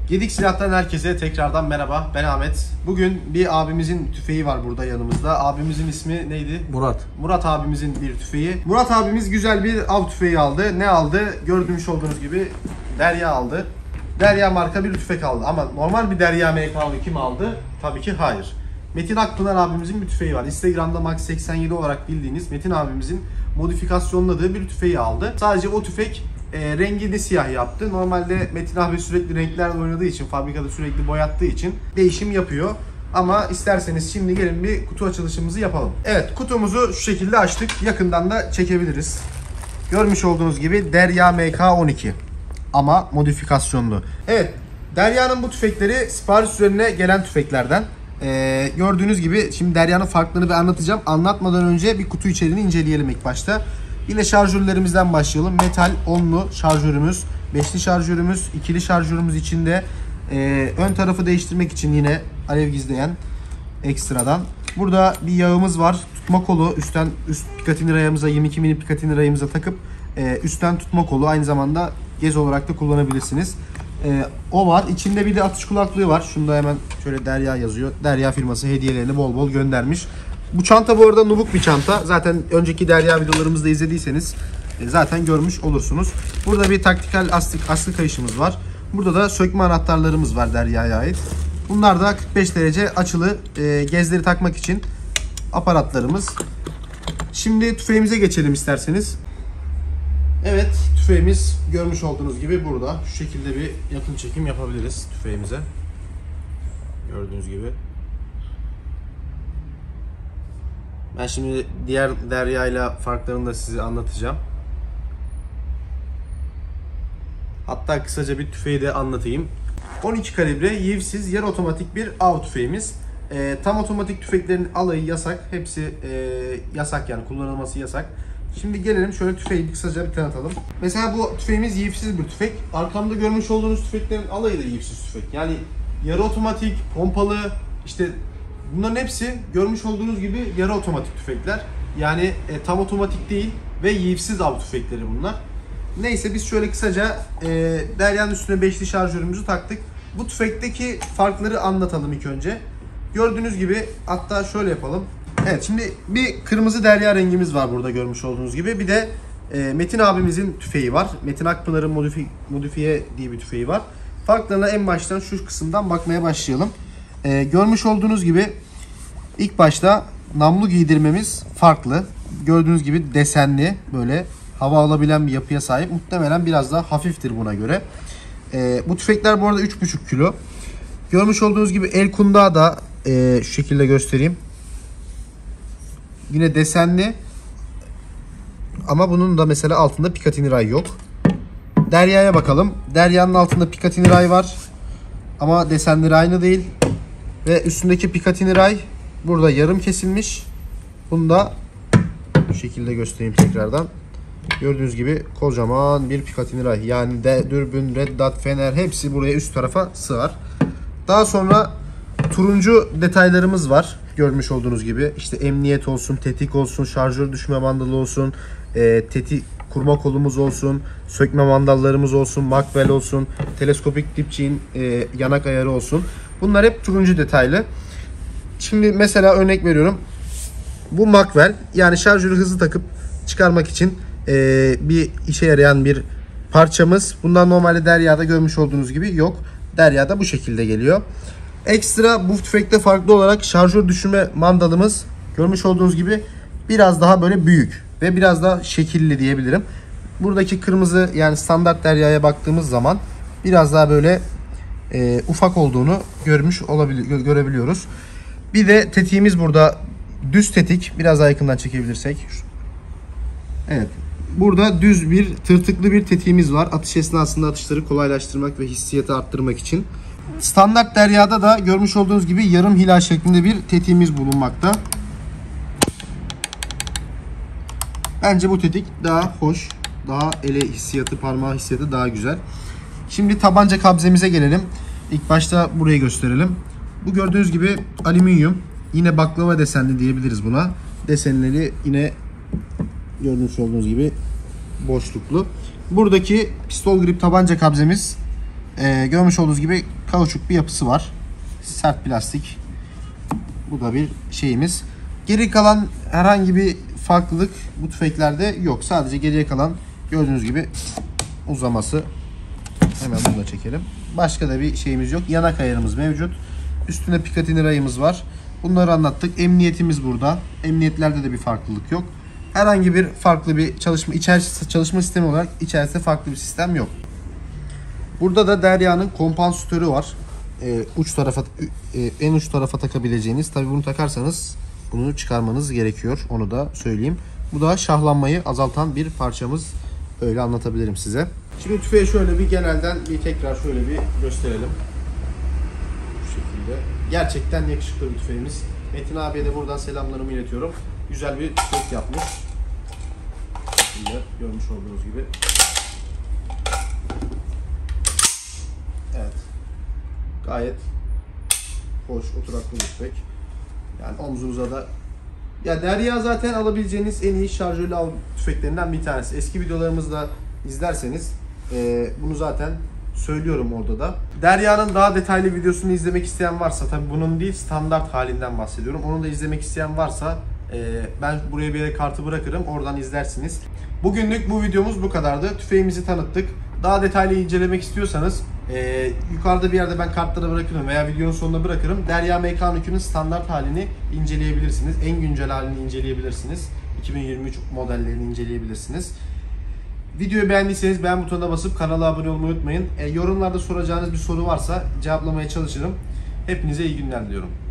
Gedik Silah'tan herkese tekrardan merhaba. Ben Ahmet. Bugün bir abimizin tüfeği var burada yanımızda. Abimizin ismi neydi? Murat. Murat abimizin bir tüfeği. Murat abimiz güzel bir av tüfeği aldı. Ne aldı? Gördüğünüz olduğunuz gibi Derya aldı. Derya marka bir tüfek aldı. Ama normal bir Derya MK'lı kim aldı? Tabii ki hayır. Metin Akpınar abimizin bir tüfeği var. Instagram'da Max 87 olarak bildiğiniz Metin abimizin modifikasyonladığı bir tüfeği aldı. Sadece o tüfek rengini siyah yaptı. Normalde Metin abi sürekli renklerle oynadığı için, fabrikada sürekli boyattığı için değişim yapıyor. Ama isterseniz şimdi gelin bir kutu açılışımızı yapalım. Evet, kutumuzu şu şekilde açtık. Yakından da çekebiliriz. Görmüş olduğunuz gibi Derya MK12 ama modifikasyonlu. Evet, Derya'nın bu tüfekleri sipariş üzerine gelen tüfeklerden. Gördüğünüz gibi şimdi Derya'nın farklarını bir anlatacağım. Anlatmadan önce bir kutu içeriğini inceleyelim ilk başta. Yine şarjörlerimizden başlayalım. Metal 10'lu şarjörümüz, 5'li şarjörümüz, ikili şarjörümüz içinde. Ön tarafı değiştirmek için yine alev gizleyen ekstradan. Burada bir yağımız var. Tutma kolu üst Picatinny rayamıza 22 mini Picatinny rayamıza takıp üstten tutma kolu, aynı zamanda gez olarak da kullanabilirsiniz. O var. İçinde bir de atış kulaklığı var. Şunda hemen şöyle Derya yazıyor. Derya firması hediyelerini bol bol göndermiş. Bu çanta bu arada nubuk bir çanta. Zaten önceki Derya videolarımızda izlediyseniz zaten görmüş olursunuz. Burada bir taktikal askı kayışımız var. Burada da sökme anahtarlarımız var Derya'ya ait. Bunlar da 45 derece açılı gezleri takmak için aparatlarımız. Şimdi tüfeğimize geçelim isterseniz. Evet, tüfeğimiz görmüş olduğunuz gibi burada. Şu şekilde bir yakın çekim yapabiliriz tüfeğimize. Gördüğünüz gibi. Ben şimdi diğer Derya ile farklarını da size anlatacağım. Hatta kısaca bir tüfeği de anlatayım. 12 kalibre yivsiz yarı otomatik bir av tüfeğimiz. Tam otomatik tüfeklerin alayı yasak. Hepsi yasak, yani kullanılması yasak. Şimdi gelelim şöyle tüfeği bir kısaca bir tanıtalım. Mesela bu tüfeğimiz yivsiz bir tüfek. Arkamda görmüş olduğunuz tüfeklerin alayı da yivsiz tüfek. Yani yarı otomatik, pompalı, işte bunların hepsi görmüş olduğunuz gibi yarı otomatik tüfekler. Yani tam otomatik değil ve yivsiz av tüfekleri bunlar. Neyse, biz şöyle kısaca Derya'nın üstüne 5'li şarjörümüzü taktık. Bu tüfekteki farkları anlatalım ilk önce. Gördüğünüz gibi, hatta şöyle yapalım. Evet, şimdi bir kırmızı Derya rengimiz var burada görmüş olduğunuz gibi. Bir de Metin abimizin tüfeği var. Metin Akpınar'ın modifiye diye bir tüfeği var. Farklarına en baştan şu kısımdan bakmaya başlayalım. Görmüş olduğunuz gibi ilk başta namlu giydirmemiz farklı. Gördüğünüz gibi desenli, böyle hava alabilen bir yapıya sahip. Muhtemelen biraz daha hafiftir buna göre. Bu tüfekler bu arada 3,5 kilo. Görmüş olduğunuz gibi el kundağı da şu şekilde göstereyim. Yine desenli ama bunun da mesela altında Picatinny ray yok. Derya'ya bakalım. Derya'nın altında Picatinny ray var ama desenleri aynı değil. Ve üstündeki Picatinny ray burada yarım kesilmiş. Bunu da bu şekilde göstereyim tekrardan. Gördüğünüz gibi kocaman bir Picatinny ray. Yani dürbün, red dot, fener hepsi buraya üst tarafa sığar. Daha sonra turuncu detaylarımız var. Görmüş olduğunuz gibi işte emniyet olsun, tetik olsun, şarjör düşme mandalı olsun, tetik kurma kolumuz olsun, sökme mandallarımız olsun, Magwell olsun, teleskopik dipçiğin yanak ayarı olsun. Bunlar hep turuncu detaylı. Şimdi mesela örnek veriyorum. Bu Magwell, yani şarjörü hızlı takıp çıkarmak için bir işe yarayan bir parçamız. Bundan normalde Derya'da görmüş olduğunuz gibi yok. Derya'da bu şekilde geliyor. Ekstra bu tüfekte farklı olarak şarjör düşürme mandalımız görmüş olduğunuz gibi biraz daha böyle büyük ve biraz daha şekilli diyebilirim. Buradaki kırmızı, yani standart Derya'ya baktığımız zaman biraz daha böyle ufak olduğunu görebiliyoruz. Bir de tetiğimiz burada düz tetik. Biraz daha yakından çekebilirsek. Evet. Burada düz bir tırtıklı bir tetiğimiz var. Atış esnasında atışları kolaylaştırmak ve hissiyatı arttırmak için. Standart Derya'da da görmüş olduğunuz gibi yarım hilal şeklinde bir tetiğimiz bulunmakta. Bence bu tetik daha hoş. Daha ele hissiyatı, parmağı hissiyatı daha güzel. Şimdi tabanca kabzemize gelelim. İlk başta burayı gösterelim. Bu gördüğünüz gibi alüminyum. Yine baklava desenli diyebiliriz buna. Desenleri yine gördüğünüz olduğunuz gibi boşluklu. Buradaki pistol grip tabanca kabzemiz Görmüş olduğunuz gibi kauçuk bir yapısı var. Sert plastik. Bu da bir şeyimiz. Geri kalan herhangi bir farklılık bu tüfeklerde yok. Sadece geriye kalan gördüğünüz gibi uzaması. Hemen bunu da çekelim. Başka da bir şeyimiz yok. Yanak ayarımız mevcut. Üstünde Picatinny rayımız var. Bunları anlattık. Emniyetimiz burada. Emniyetlerde de bir farklılık yok. Herhangi bir farklı bir çalışma sistemi olarak içerisinde farklı bir sistem yok. Burada da Derya'nın kompansatörü var. En uç tarafa takabileceğiniz. Tabii bunu takarsanız bunu çıkarmanız gerekiyor. Onu da söyleyeyim. Bu da şahlanmayı azaltan bir parçamız. Öyle anlatabilirim size. Şimdi tüfeği şöyle bir genelden tekrar şöyle bir gösterelim. Bu şekilde. Gerçekten yakışıklı bir tüfeğimiz. Metin abiye de buradan selamlarımı iletiyorum. Güzel bir tüfek yapmış. Şimdi görmüş olduğunuz gibi. Evet. Gayet hoş, oturaklı bir tüfek. Yani omzunuza da... Ya Derya zaten alabileceğiniz en iyi şarjörlü av tüfeklerinden bir tanesi. Eski videolarımızda izlerseniz bunu zaten söylüyorum orada da. Derya'nın daha detaylı videosunu izlemek isteyen varsa, tabi bunun değil standart halinden bahsediyorum. Onu da izlemek isteyen varsa ben buraya bir yere kartı bırakırım, oradan izlersiniz. Bugünlük bu videomuz bu kadardı. Tüfeğimizi tanıttık. Daha detaylı incelemek istiyorsanız yukarıda bir yerde ben kartlara bırakırım veya videonun sonuna bırakırım. Derya MK12'nin standart halini inceleyebilirsiniz. En güncel halini inceleyebilirsiniz. 2023 modellerini inceleyebilirsiniz. Videoyu beğendiyseniz beğen butonuna basıp kanala abone olmayı unutmayın. Yorumlarda soracağınız bir soru varsa cevaplamaya çalışırım. Hepinize iyi günler diliyorum.